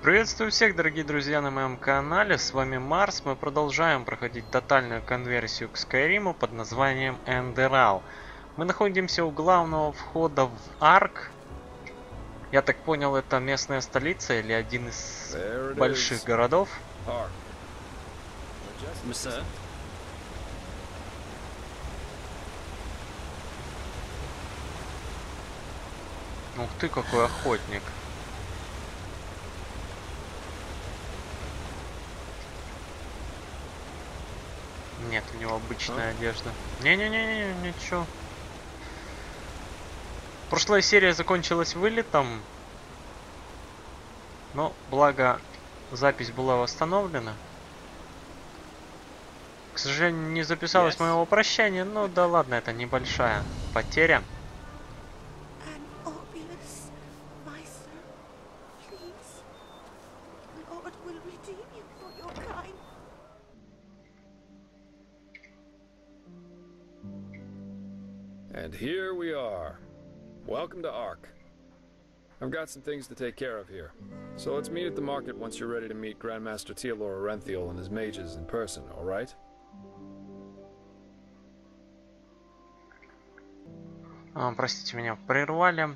Приветствую всех, дорогие друзья, на моем канале. С вами Марс. Мы продолжаем проходить тотальную конверсию к Скайриму под названием Эндерал. Мы находимся у главного входа в Арк. Я так понял, это местная столица или один из больших городов. Ух ты, какой охотник. Нет, у него обычная одежда. Не-не-не, ничего. Прошлая серия закончилась вылетом. Но, благо, запись была восстановлена. К сожалению, не записалось моего прощания, но да ладно, это небольшая потеря. And here we are. Welcome to Ark. I've got some things to take care of here. So let's meet at the market once you're ready to meet Grandmaster Tealor Orenthiel and his mages in person, alright? Простите, меня прервали.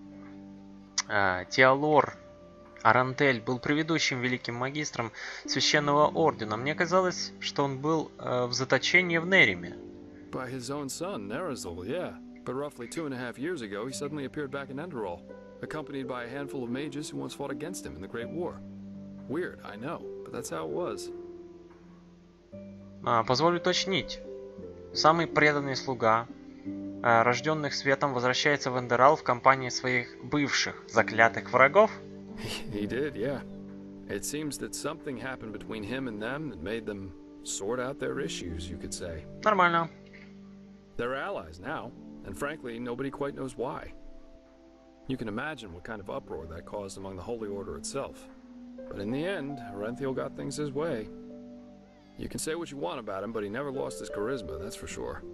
Теалор Орентель был предыдущим великим магистром Священного Ордена. Мне казалось, что он был в заточении в Нериме. By his own son, Nerazil, yeah. But roughly 2.5 years ago, he suddenly appeared back in Enderal, accompanied by a handful of mages who once fought against him in the Great War. Weird, I know, but that's how it was. Позволю уточнить. Самый преданный слуга рожденных светом возвращается в Эндерал в компании своих бывших заклятых врагов? He did, yeah. It seems that something happened between him and them that made them sort out their issues, you could say. Нормально. They're allies now, and frankly, nobody quite knows why. You can imagine what kind of uproar that caused among the Holy Order itself. But in the end, Orenthiel got things his way. You can say what you want about him, but he never lost his charisma, that's for sure.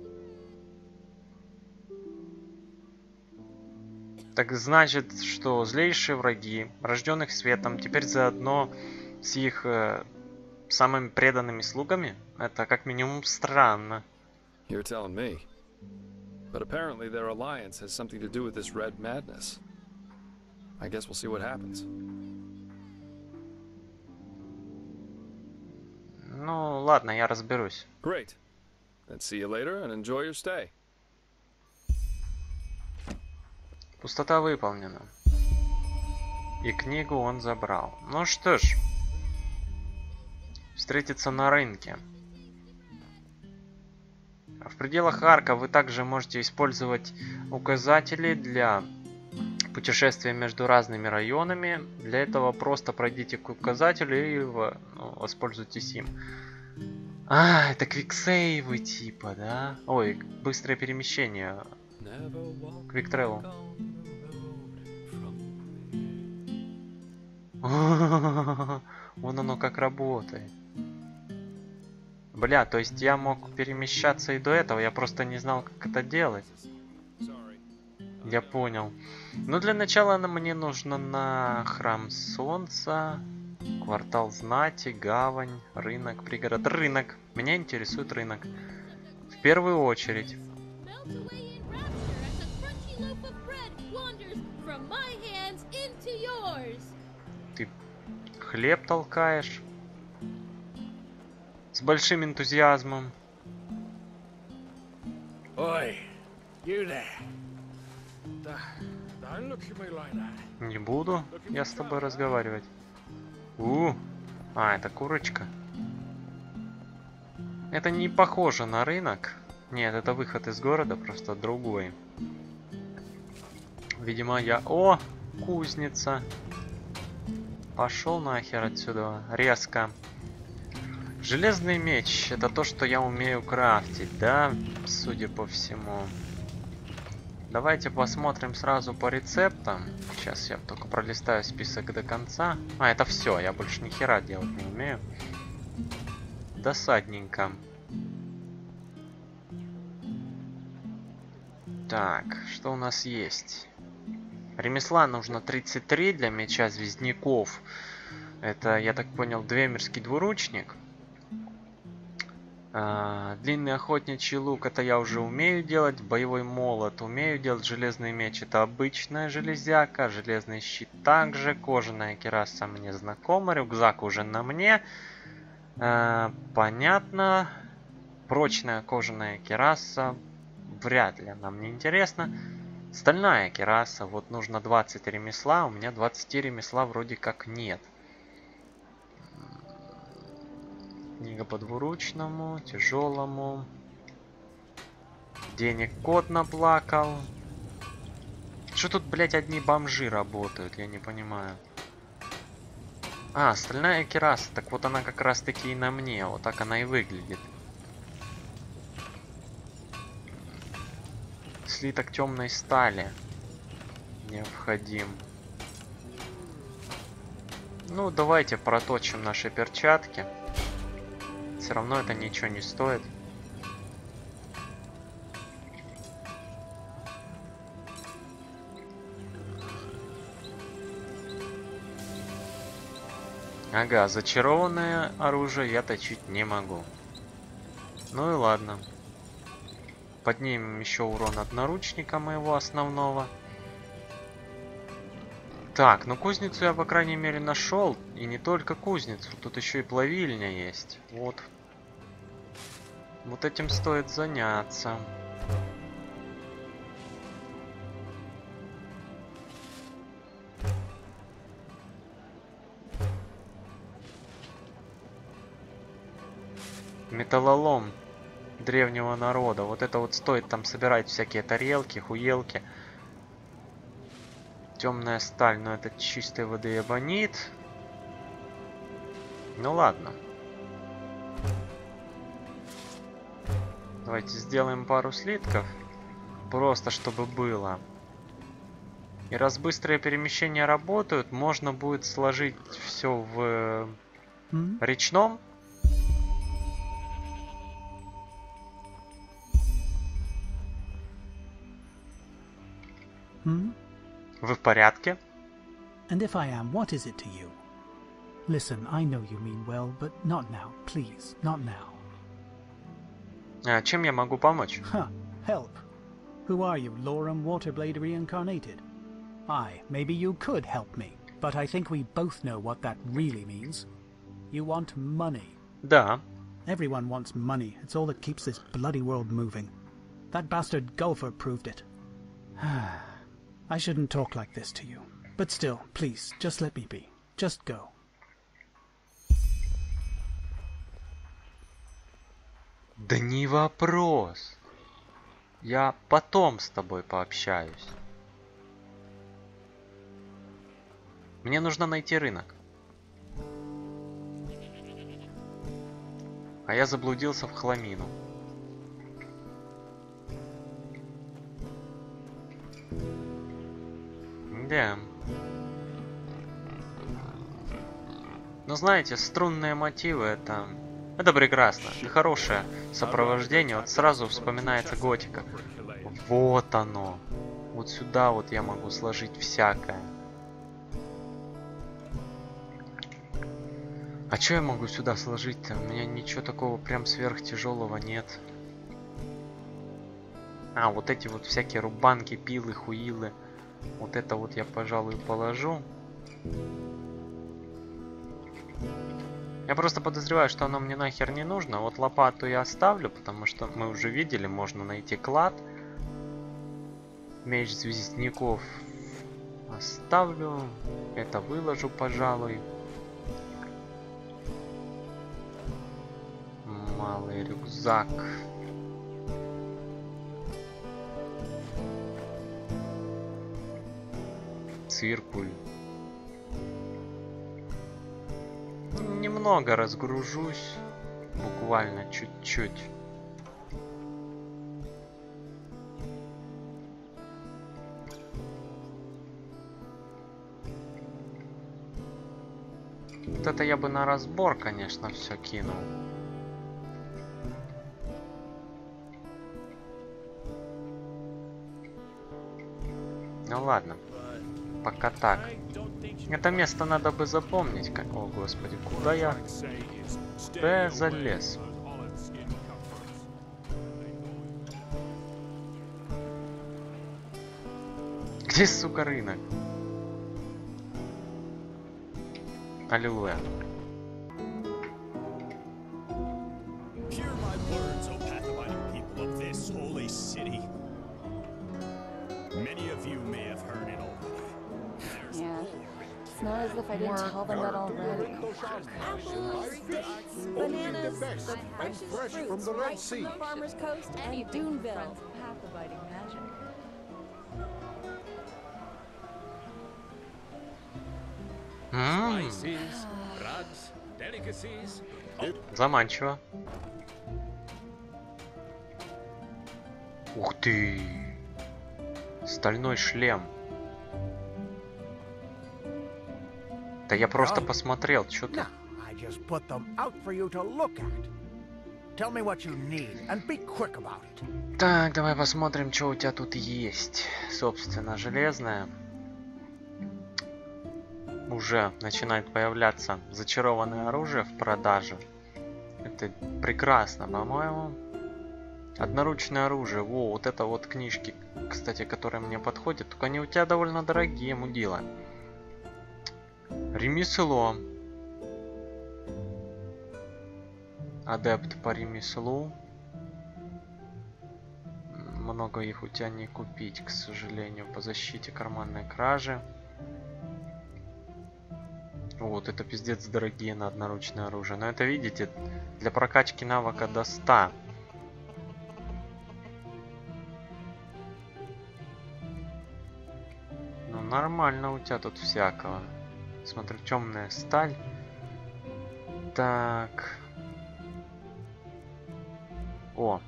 Так значит, что злейшие враги, рожденных светом, теперь заодно с их самыми преданными слугами? Это как минимум странно. You're telling me. But apparently their alliance has something to do with this red madness. I guess we'll see what happens. Ну, ладно, я разберусь. Great. Then see you later and enjoy your stay. Пустота выполнена. И книгу он забрал. Ну что ж. Встретиться на рынке. В пределах Арка вы также можете использовать указатели для путешествия между разными районами. Для этого просто пройдите к указателю и воспользуйтесь им. Это квиксейвы типа, да? Ой, быстрое перемещение. Quick travel. Вон оно как работает. Бля, то есть я мог перемещаться и до этого, я просто не знал, как это делать. Я понял. Но для начала мне нужно на Храм Солнца, Квартал Знати, Гавань, рынок, пригород. Рынок. Меня интересует рынок. В первую очередь. Ты хлеб толкаешь. С большим энтузиазмом. Oi, you there. Don't look at me like that. Не буду я с тобой разговаривать. Это курочка. Это не похоже на рынок. Нет, это выход из города, просто другой. Видимо, я... О, кузница. Пошел нахер отсюда. Резко. Железный меч. Это то, что я умею крафтить, да? Судя по всему. Давайте посмотрим сразу по рецептам. Сейчас я только пролистаю список до конца. Это все. Я больше ни хера делать не умею. Досадненько. Так, что у нас есть? Ремесла нужно 33 для меча звездников. Это, я так понял, двемерский двуручник. Длинный охотничий лук, это я уже умею делать. Боевой молот умею делать. Железный меч, это обычная железяка. Железный щит также. Кожаная кираса мне знакома. Рюкзак уже на мне. Понятно. Прочная кожаная кираса. Вряд ли она мне интересна. Стальная кираса. Вот нужно 20 ремесла. У меня 20 ремесла вроде как нет. Книга по двуручному, тяжелому. Денег кот наплакал. Что тут, блять, одни бомжи работают? Я не понимаю. Стальная кираса. Так вот она как раз таки и на мне. Вот так она и выглядит. Слиток темной стали. Необходим. Ну, давайте проточим наши перчатки. Все равно это ничего не стоит. Ага, зачарованное оружие я точить не могу. Ну и ладно. Поднимем еще урон от наручника моего основного. Так, ну кузницу я, по крайней мере, нашел. И не только кузницу, тут еще и плавильня есть. Вот. Вот этим стоит заняться. Металлолом древнего народа. Вот это вот стоит там собирать всякие тарелки, хуелки. Темная сталь, но это чистой воды эбонит. Ну ладно. Давайте сделаем пару слитков. Просто чтобы было. И раз быстрые перемещения работают, можно будет сложить все в речном. Вы в порядке? And if I am, what is it to you? Listen, I know you mean well, but not now, please, not now. Чем я могу помочь? Help. Who are you, Lorem Waterblade reincarnated? Aye, maybe you could help me, but I think we both know what that really means. You want money. Да. Everyone wants money. It's all that keeps this bloody world moving. That bastard Gulfer proved it. I shouldn't talk like this to you. But still, please, just let me be. Just go. Да не вопрос. Я потом с тобой пообщаюсь. Мне нужно найти рынок. А я заблудился в хламину. Да. Ну знаете, струнные мотивы это прекрасно. Это хорошее сопровождение. Вот сразу вспоминается готика. Вот оно. Вот сюда вот я могу сложить всякое. А что я могу сюда сложить-то? У меня ничего такого прям сверхтяжелого нет. Вот эти вот всякие рубанки, пилы, хуилы. Вот это вот я, пожалуй, положу. Я просто подозреваю, что оно мне нахер не нужно. Вот лопату я оставлю, потому что мы уже видели, можно найти клад. Меч звездников оставлю. Это выложу, пожалуй. Малый рюкзак. Циркуль. Немного разгружусь. Буквально чуть-чуть. Вот это я бы на разбор, конечно, все кинул. Ну ладно. Пока так. Это место надо бы запомнить. Как... О, господи, куда я? Куда я залез? Где, сука, рынок? Аллилуйя. Hear my words, O path-abiding people of this holy city. Many of you may have heard it already. There's Yeah. It's not as if I didn't tell them that already. Apples, figs, bananas, the freshest fruits right from the farmer's coast and Duneville. Path-abiding magic. spices, rugs, delicacies. Заманчиво. Ух ты! Стальной шлем. Да я просто посмотрел, что ты. Now, I just put them out for you to look at. Tell me what you need and be quick about it. Так, давай посмотрим, что у тебя тут есть. Собственно, железное. Уже начинает появляться зачарованное оружие в продаже. Это прекрасно, по-моему. Одноручное оружие. Во, вот это вот книжки, кстати, которые мне подходят. Только они у тебя довольно дорогие, мудила. Ремесло. Адепт по ремеслу. Много их у тебя не купить, к сожалению. По защите карманной кражи. Вот, это пиздец дорогие на одноручное оружие. Но это, видите, для прокачки навыка до 100. Ну, нормально у тебя тут всякого. Смотрю, темная сталь. Так. О.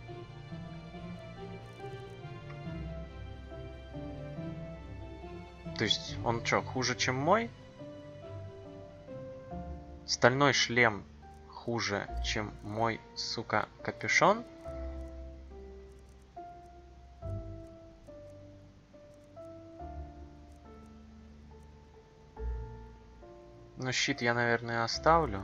То есть, он что, хуже, чем мой? Стальной шлем хуже, чем мой, сука, капюшон? Ну, щит я, наверное, оставлю.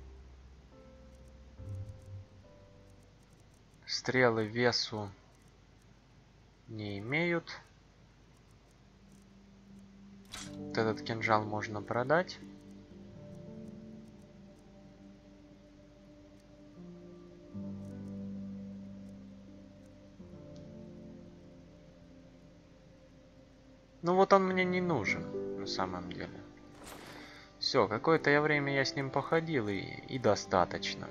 Стрелы весу не имеют. Вот этот кинжал можно продать. Ну вот он мне не нужен, на самом деле. Все, какое-то время я с ним походил и достаточно.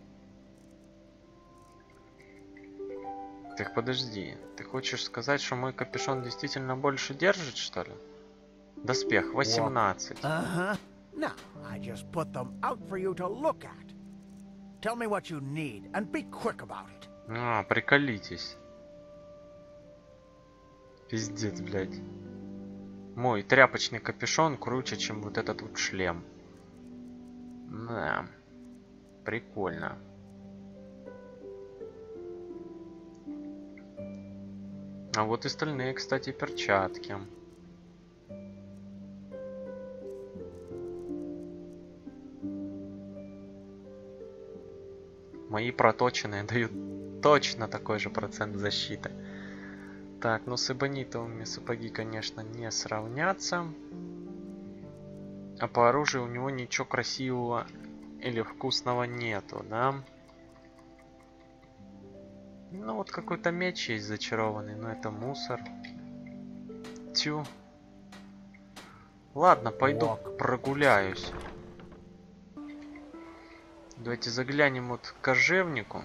Так подожди, ты хочешь сказать, что мой капюшон действительно больше держит, что ли? Доспех 18. Uh-huh. Now, I just put them out for you to look at. Tell me what you need and be quick about it. А, приколитесь. Пиздец, блядь. Мой тряпочный капюшон круче, чем вот этот вот шлем. Да. Прикольно. А вот и стальные, кстати, перчатки. Мои проточенные дают точно такой же процент защиты. Так, ну с эбонитовыми сапоги, конечно, не сравнятся. А по оружию у него ничего красивого или вкусного нету, да? Ну вот какой-то меч есть зачарованный, но это мусор. Тю. Ладно, пойду прогуляюсь. Давайте заглянем вот к кожевнику.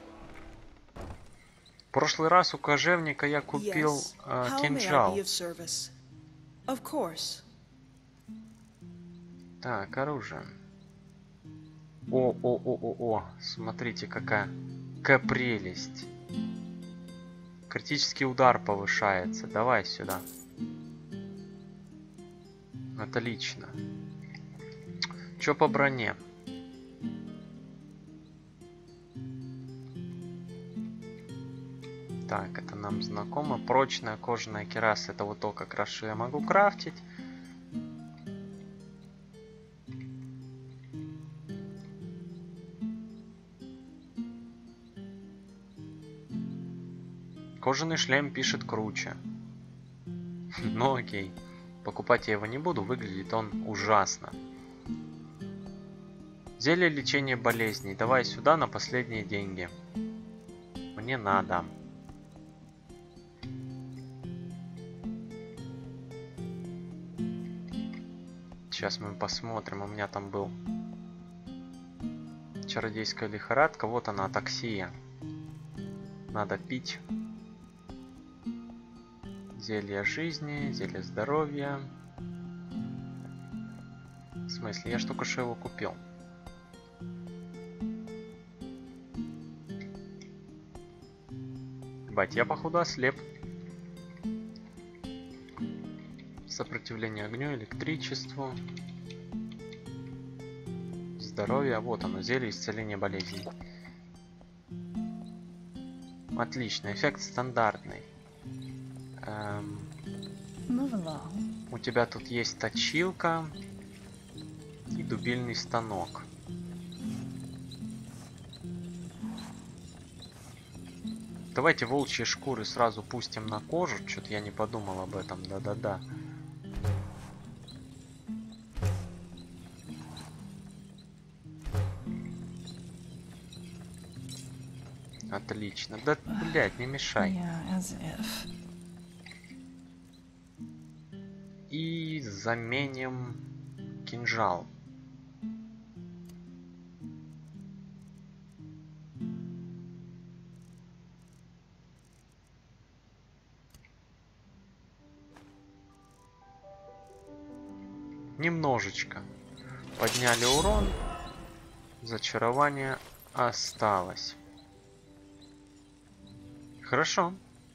В прошлый раз у кожевника я купил кинжал. Так, оружие. О, смотрите, какая прелесть. Критический удар повышается. Давай сюда. Отлично. Чё по броне? Так, это нам знакомо. Прочная кожаная кераса. Это вот то, как раз что я могу крафтить. Кожаный шлем пишет круче. Ну окей. Покупать я его не буду, выглядит он ужасно. Зелье лечения болезней. Давай сюда на последние деньги. Мне надо. Сейчас мы посмотрим. У меня там был чародейская лихорадка. Вот она, атаксия. Надо пить. Зелье жизни, зелье здоровья. В смысле? Я ж только что его купил. Ебать, я походу ослеп. Сопротивление огню, электричеству. Здоровье. Вот оно, зелье исцеления болезней. Отлично, эффект стандартный. У тебя тут есть точилка и дубильный станок. Давайте волчьи шкуры сразу пустим на кожу. Что-то я не подумал об этом. Да-да-да. Отлично. Да, блядь, не мешай. И заменим кинжал. Немножечко. Подняли урон. Зачарование осталось. Хорошо.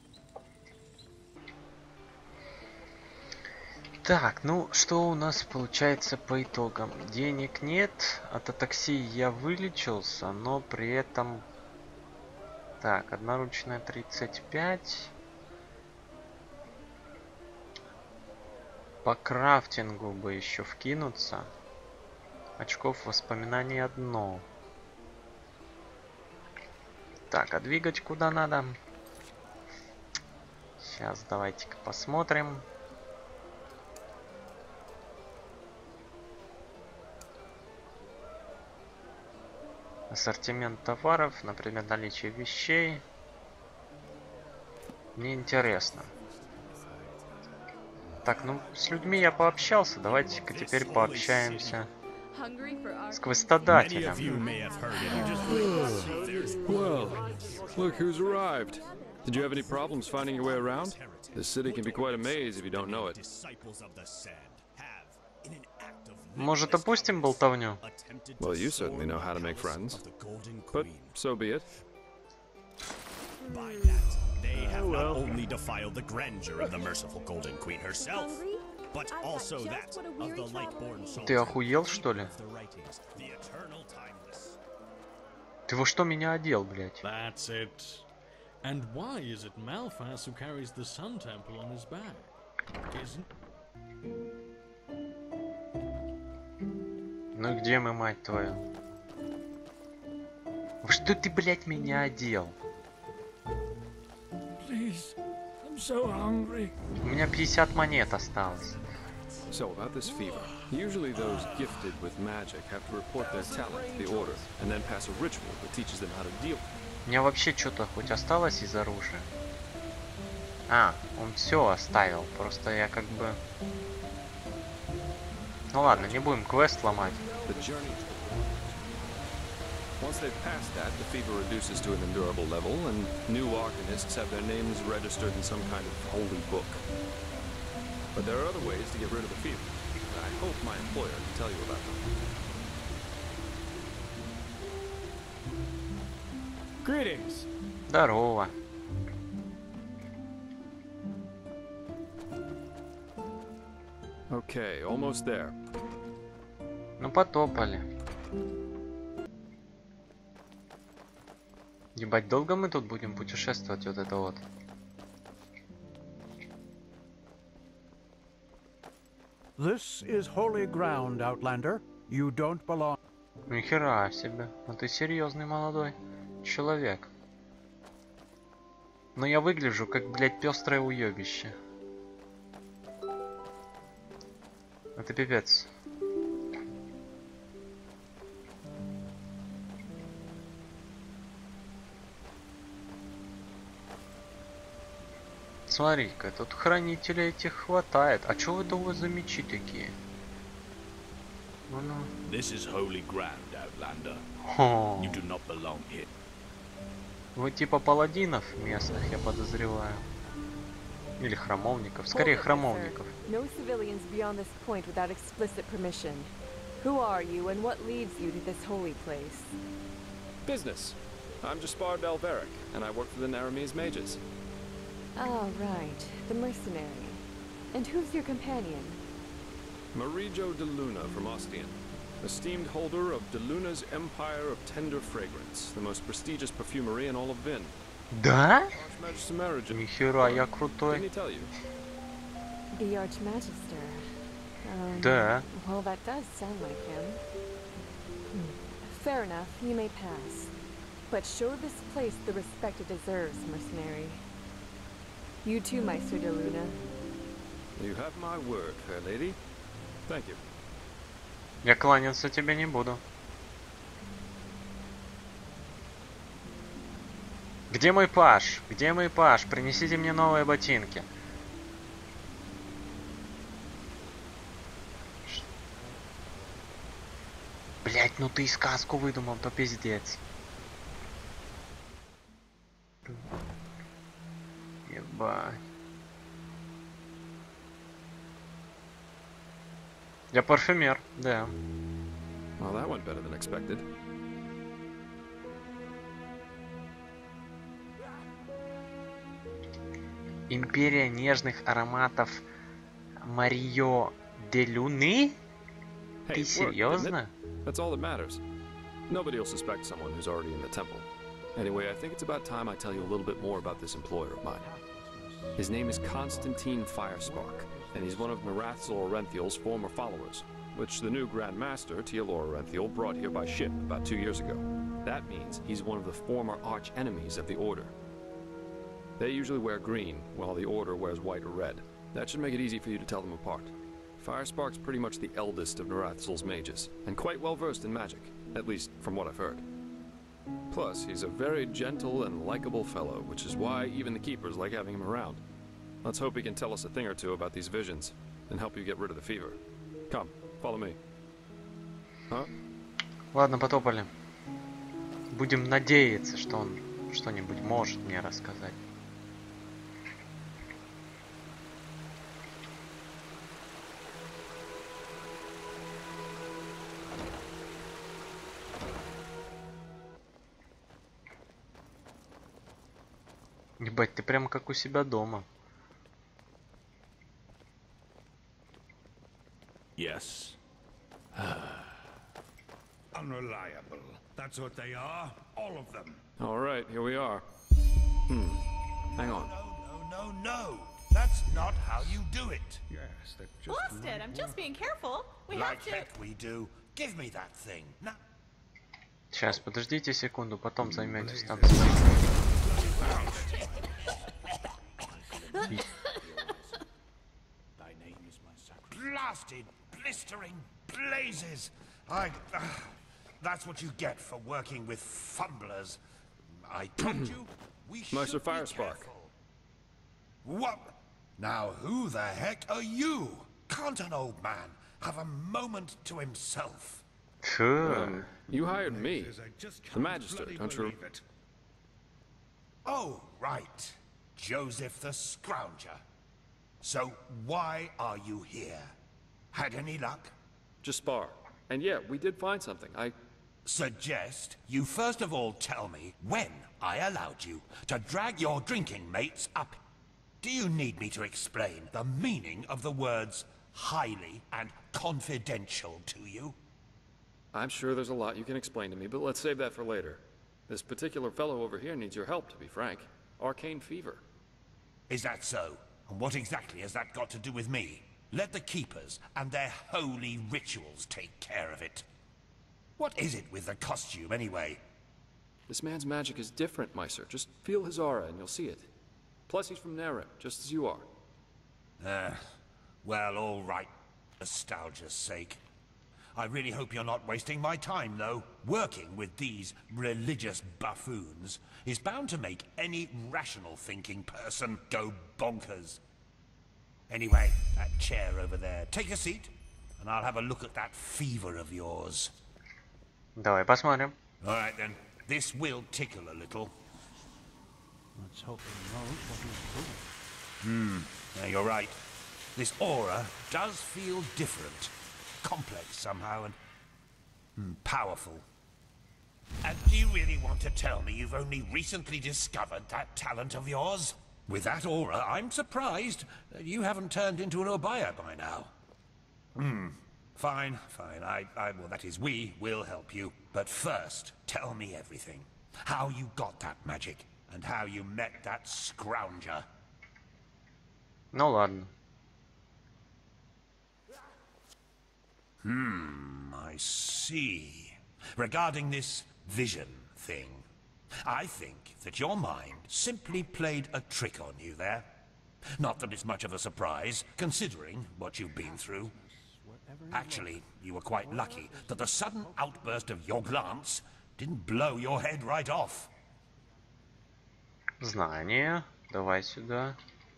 Так, ну что у нас получается по итогам? Денег нет, от атаксии я вылечился, но при этом... Так, одноручная 35. По крафтингу бы еще вкинуться. Очков воспоминаний 1. Так, а двигать куда надо? Сейчас давайте-ка посмотрим. Ассортимент товаров, например, наличие вещей. Мне интересно. Так, ну с людьми я пообщался. Давайте-ка теперь пообщаемся с квестодателем. Well, look who's arrived. Did you have any problems finding your way around? This city can be quite a maze if you don't know it. Может, опустим болтовню? Well, you certainly know how to make friends. But so be it. By that, they have not only defiled the grandeur of the merciful Golden Queen herself, but also that of the Lightborn Soul. Ты охуел, что ли? Ты во что меня одел, блядь? That's it. And why is it Malphas who carries the Sun Temple on his back? Isn't... Ну и где мы, мать твою? Во что ты, блядь, меня одел? Please, I'm so hungry. У меня 50 монет осталось. So about this fever. Usually those gifted with magic have to report their talent to the Order, and then pass a ritual that teaches them how to deal. У меня вообще что-то хоть осталось из оружия? А, он все оставил. Просто я как бы... Ну ладно, не будем квест ломать. Once they've passed that, the fever reduces to an endurable level, and new arcanists have their names registered in some kind of holy book. But there are other ways to get rid of the fever. I hope my employer can tell you about them. Greetings. Здорово. Okay, almost there. Ну потопали. Ебать, долго мы тут будем путешествовать, вот это вот? This is holy ground, Outlander. You don't belong. Нихера себе. Ну ты серьезный молодой человек. Но я выгляжу как, блядь, пестрое уебище. Это пипец. Смотри-ка, тут хранителей этих хватает. А чё это у вас за мечи такие? Ну-ну. This is holy ground, Outlander. Хо. You do not belong here. Вы типа паладинов местных, я подозреваю. Или храмовников. Скорее храмовников. No civilians beyond this point without explicit permission. Who are you and what leads you to this holy place? Business. I'm Jaspar Delveric, and I work for the Naramese mages. Oh, right. The mercenary. And who's your companion? Marijo de Luna from Ostian, esteemed holder of de Luna's Empire of Tender Fragrance, the most prestigious perfumery in all of Vin. Да? Archmagister Marijo. Нихера, я крутой. Didn't he tell you? The Archmagister. Да. Well, that does sound like him. Fair enough, you may pass. But show this place the respect it deserves, mercenary. You too, Meister de Luna. You have my word, fair lady. Thank you. Я кланяться тебе не буду. Где мой паж? Где мой паж? Принесите мне новые ботинки. Блять, ну ты и сказку выдумал, то пиздец. Ебать. Я парфюмер, да. Well, that went better than expected. Империя нежных ароматов Марио де Люны? Hey, Ты it worked, didn't серьезно? it? That's all that matters. Nobody will suspect someone who's already in the temple. Anyway, I think it's about time I tell you a little bit more about this employer of mine. His name is Constantine Firespark, and he's one of Marathzor Orenthiel's former followers, which the new Grand Master, Tealor Orenthiel, brought here by ship about 2 years ago. That means he's one of the former arch-enemies of the Order. They usually wear green, while the Order wears white or red. That should make it easy for you to tell them apart. Firespark's pretty much the eldest of Marathzor's mages, and quite well versed in magic, at least from what I've heard. Plus, he's a very gentle and likable fellow, which is why even the Keepers like having him around. Let's hope he can tell us a thing or two about these visions, and help you get rid of the fever. Come, follow me. Huh? Ладно, потопали. Будем надеяться, что он что-нибудь может мне рассказать. Ебать, ты прямо как у себя дома. Yes. Unreliable. That's what they are. All of them. All right, here we are. Hang on. No. That's not how you do it. Yes, that just Blasted! I'm just being careful. We like have to. heck we do. Give me that thing. Now. Сейчас, подождите секунду, потом займетесь там. Blasted, blistering blazes. That's what you get for working with fumblers. I told you we should Meister be Firespark. careful. What? Now who the heck are you? Can't an old man have a moment to himself? Фу. You hired me. The Magister, don't you? Oh, right. Joseph the Scrounger. So why are you here? Had any luck? Just spar. And yeah, we did find something. I Suggest you first of all tell me when I allowed you to drag your drinking mates up. Do you need me to explain the meaning of the words highly and confidential to you? I'm sure there's a lot you can explain to me, but let's save that for later. This particular fellow over here needs your help, to be frank. Arcane fever. Is that so? And what exactly has that got to do with me? Let the Keepers and their holy rituals take care of it. What is it with the costume, anyway? This man's magic is different, Meister. Just feel his aura and you'll see it. Plus, he's from Naren, just as you are. Well, all right. Nostalgia's sake. I really hope you're not wasting my time, though. Working with these religious buffoons is bound to make any rational thinking person go bonkers. Anyway, that chair over there. Take a seat, and I'll have a look at that fever of yours. Давай посмотрим. All right, then. This will tickle a little. Let's hope he knows what he's doing. Yeah, you're right. This aura does feel different. Complex somehow and powerful. And do you really want to tell me you've only recently discovered that talent of yours? With that aura, I'm surprised that you haven't turned into an Obaya by now. Fine. Well, that is, we will help you. But first, tell me everything. How you got that magic, and how you met that scrounger. Ну ладно. I see. Regarding this vision thing, I think that your mind simply played a trick on you there. Not that it's much of a surprise, considering what you've been through. Actually, you were quite lucky that the sudden outburst of your glance didn't blow your head right off. Знание. Давай сюда.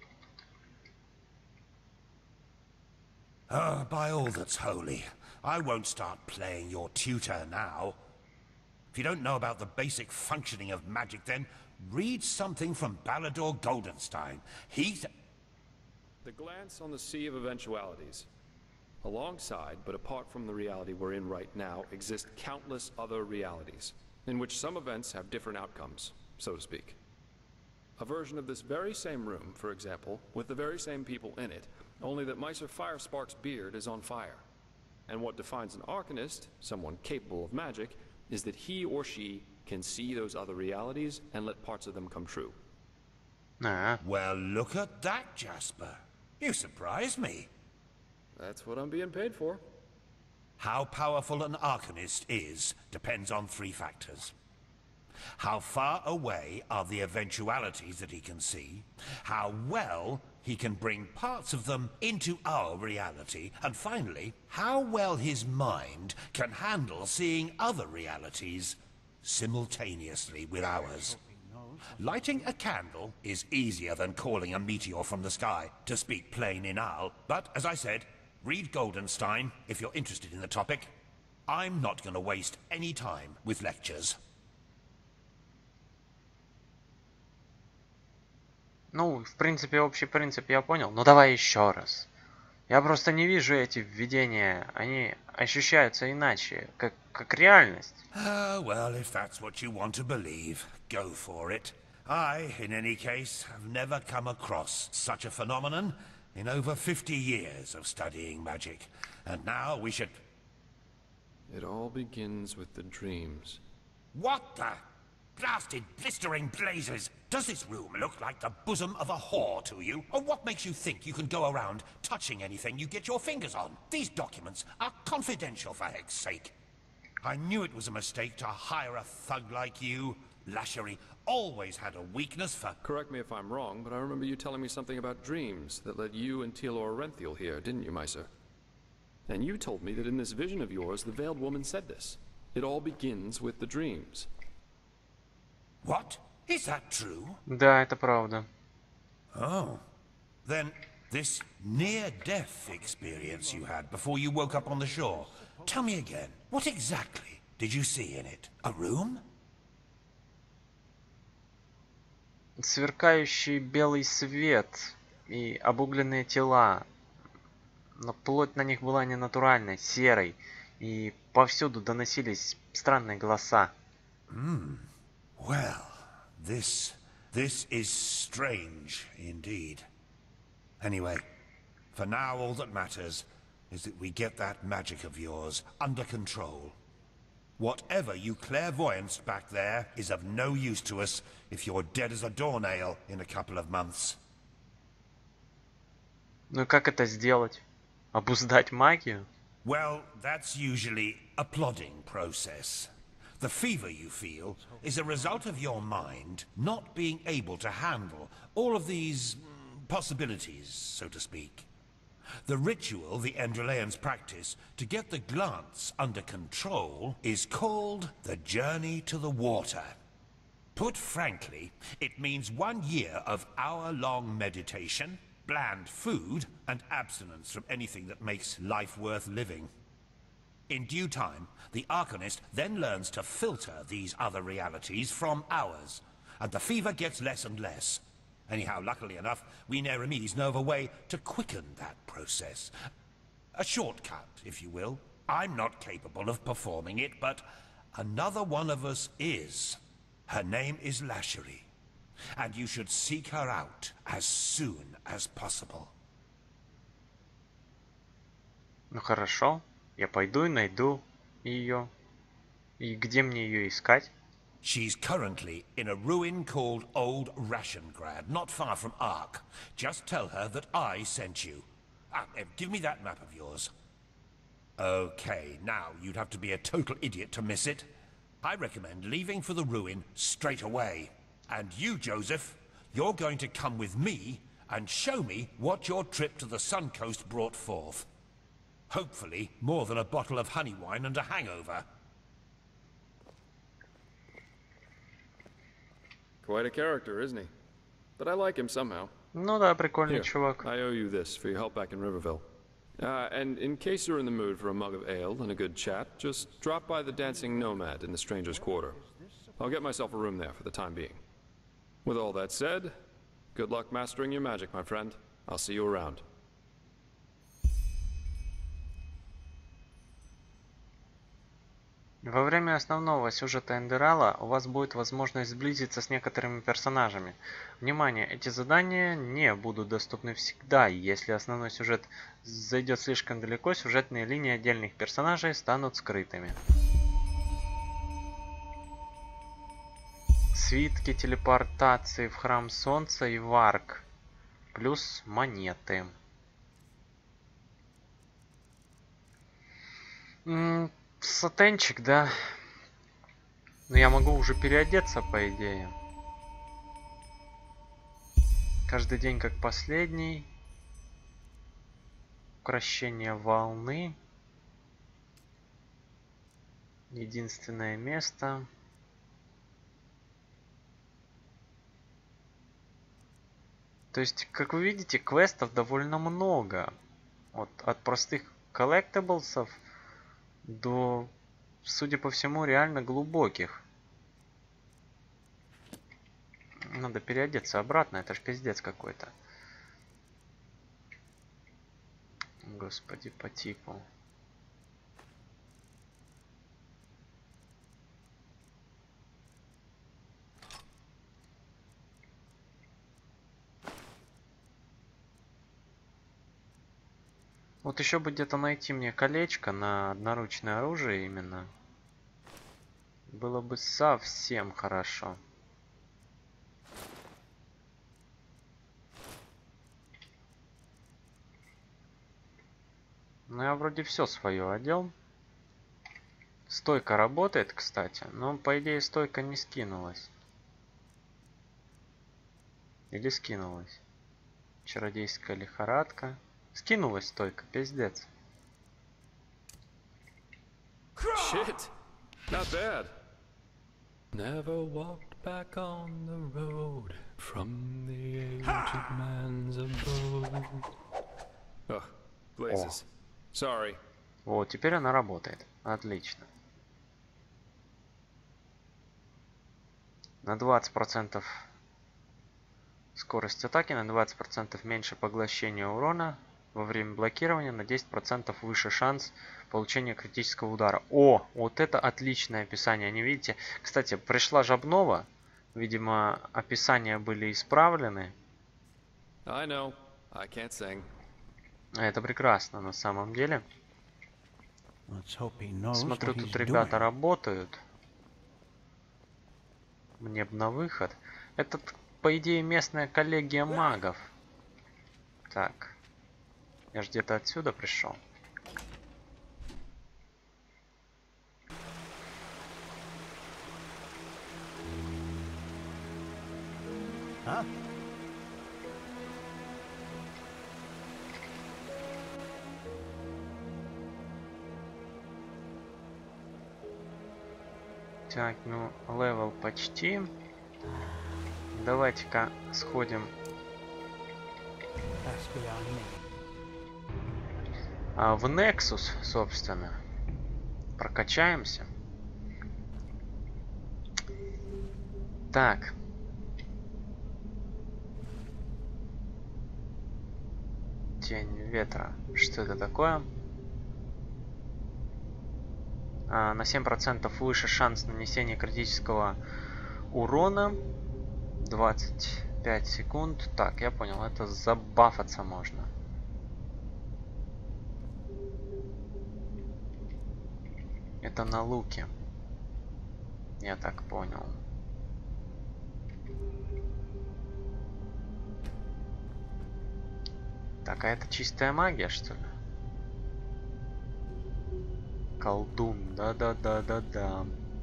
By all that's holy, I won't start playing your tutor now. If you don't know about the basic functioning of magic, then read something from Balador Goldenstein. The glance on the Sea of Eventualities. Alongside, but apart from the reality we're in right now, exist countless other realities, in which some events have different outcomes, so to speak. A version of this very same room, for example, with the very same people in it, only that Meister Firespark's beard is on fire. And what defines an Arcanist, someone capable of magic, is that he or she can see those other realities and let parts of them come true. Well, look at that, Jasper. You surprise me. That's what I'm being paid for. How powerful an Arcanist is depends on 3 factors. How far away are the eventualities that he can see, how well he can bring parts of them into our reality, and finally, how well his mind can handle seeing other realities simultaneously with ours. Lighting a candle is easier than calling a meteor from the sky, to speak plain Inal, but as I said, read Goldenstein if you're interested in the topic. I'm not going to waste any time with lectures. Ну, в принципе, общий принцип я понял. Ну давай еще раз. Я просто не вижу эти видения. Они ощущаются иначе, как реальность. Well, if that's what you want to believe, go for it. I, in any case, have never come across such a phenomenon in over 50 years of studying magic. And now we should... It all begins with the dreams. What the... blasted blistering blazes! Does this room look like the bosom of a whore to you? Or what makes you think you can go around touching anything you get your fingers on? These documents are confidential, for heck's sake. I knew it was a mistake to hire a thug like you. Lashery always had a weakness for... Correct me if I'm wrong, but I remember you telling me something about dreams that led you and Tealor Renthiel here, didn't you, Meiser? And you told me that in this vision of yours, the Veiled Woman said this. It all begins with the dreams. What? Is that true? Да, это правда. Oh. Then, this near-death experience you had before you woke up on the shore. Tell me again, what exactly did you see in it? A room? Сверкающий белый свет и обугленные тела. Но плоть на них была ненатуральной, серой. И повсюду доносились странные голоса. Well, this is strange indeed. Anyway, for now all that matters is that we get that magic of yours under control. Whatever you clairvoyanced back there is of no use to us if you're dead as a doornail in a couple of months. Ну и как это сделать? Обуздать магию? Well, that's usually a plodding process. The fever you feel is a result of your mind not being able to handle all of these possibilities, so to speak. The ritual the Endreleans practice to get the glance under control is called the Journey to the Water. Put frankly, it means 1 year of hour-long meditation, bland food, and abstinence from anything that makes life worth living. In due time, the Arcanist then learns to filter these other realities from ours, and the fever gets less and less. Anyhow, luckily enough, we Neremes know of a way to quicken that process. A shortcut, if you will. I'm not capable of performing it, but another one of us is. Her name is Lashery, and you should seek her out as soon as possible. Ну хорошо, я пойду и найду ее. И где мне ее искать? She's currently in a ruin called Old Rashengrad, not far from Ark. Just tell her that I sent you. Give me that map of yours. Okay, now you'd have to be a total idiot to miss it. I recommend leaving for the ruin straight away. And you, Joseph, you're going to come with me and show me what your trip to the Sun Coast brought forth. Hopefully, more than a bottle of honey wine and a hangover. Quite a character, isn't he? But I like him somehow. Ну да, прикольный Here, чувак. I owe you this for your help back in Riverville. And in case you're in the mood for a mug of ale and a good chat, just drop by the Dancing Nomad in the Stranger's Quarter. I'll get myself a room there for the time being. With all that said, good luck mastering your magic, my friend. I'll see you around. Во время основного сюжета Эндерала у вас будет возможность сблизиться с некоторыми персонажами. Внимание, эти задания не будут доступны всегда, и если основной сюжет зайдет слишком далеко, сюжетные линии отдельных персонажей станут скрытыми. Свитки телепортации в Храм Солнца и в Арк. Плюс монеты. Сатенчик, да. Но я могу уже переодеться, по идее. Каждый день как последний. Укрощение волны. Единственное место. То есть, как вы видите, квестов довольно много. Вот, от простых коллектаблсов до, судя по всему, реально глубоких. Надо переодеться обратно, это ж пиздец какой-то. Господи, по типу. Вот еще бы где-то найти мне колечко на одноручное оружие именно. Было бы совсем хорошо. Ну я вроде все свое одел. Стойка работает, кстати, но по идее стойка не скинулась. Или скинулась? Чародейская лихорадка. Скинулась стойка, пиздец. Shit, not bad. Never walked back on the road from the aged man's abode. Oh, blazes. Sorry. Вот, теперь она работает. Отлично. На 20% скорость атаки, на 20% меньше поглощения урона. Во время блокирования на 10% выше шанс получения критического удара. О, вот это отличное описание. Не видите? Кстати, пришла Жабнова. Видимо, описания были исправлены. I know. I can't sing. Это прекрасно на самом деле. Смотрю, тут ребята работают. Мне бы на выход. Это, по идее, местная коллегия магов. Так. Я ж где-то отсюда пришел. Huh? Так, ну, левел почти. Давайте-ка сходим в Nexus, собственно. Прокачаемся. Так. Тень ветра. Что это такое? На 7% выше шанс нанесения критического урона. 25 секунд. Так, я понял, это забафаться можно. Это на луке. Я так понял. Так, а это чистая магия, что ли? Колдун, да-да-да-да-да.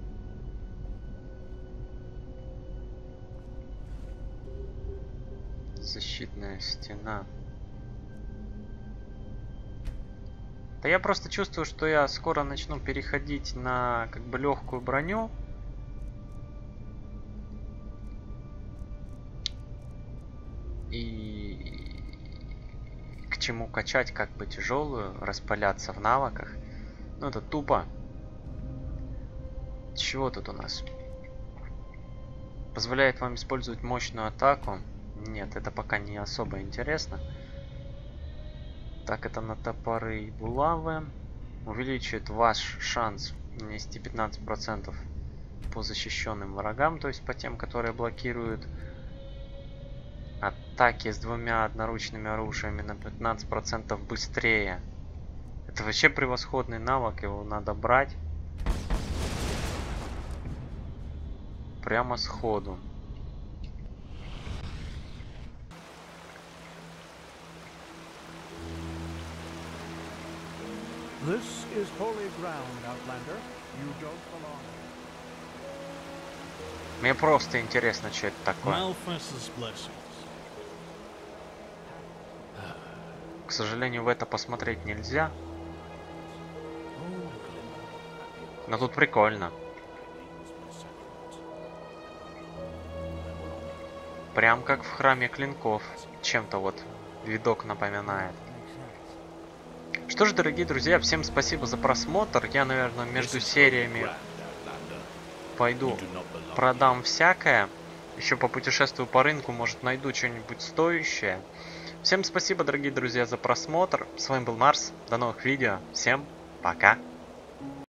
Защитная стена. Да я просто чувствую, что я скоро начну переходить на как бы легкую броню. И к чему качать как бы тяжелую, распыляться в навыках. Ну это тупо. Чего тут у нас? Позволяет вам использовать мощную атаку. Нет, это пока не особо интересно. Так, это на топоры и булавы. Увеличивает ваш шанс нанести 15% по защищенным врагам, то есть по тем, которые блокируют атаки с двумя одноручными оружиями на 15% быстрее. Это вообще превосходный навык, его надо брать прямо сходу. This is holy ground, Outlander. You don't belong. Мне просто интересно, что это такое. Malphas's blessings. К сожалению, в это посмотреть нельзя. Но тут прикольно. Прям как в храме клинков. Чем-то вот видок напоминает. Что ж, дорогие друзья, всем спасибо за просмотр. Я, наверное, между сериями пойду продам всякое. Еще попутешествую по рынку, может найду что-нибудь стоящее. Всем спасибо, дорогие друзья, за просмотр. С вами был Марс. До новых видео. Всем пока.